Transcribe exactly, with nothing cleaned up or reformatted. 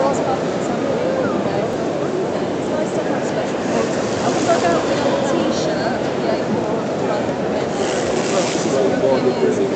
glass carpet or something. Okay. It's nice to have special things. I would dug out the old t-shirt, the A four on the front of it.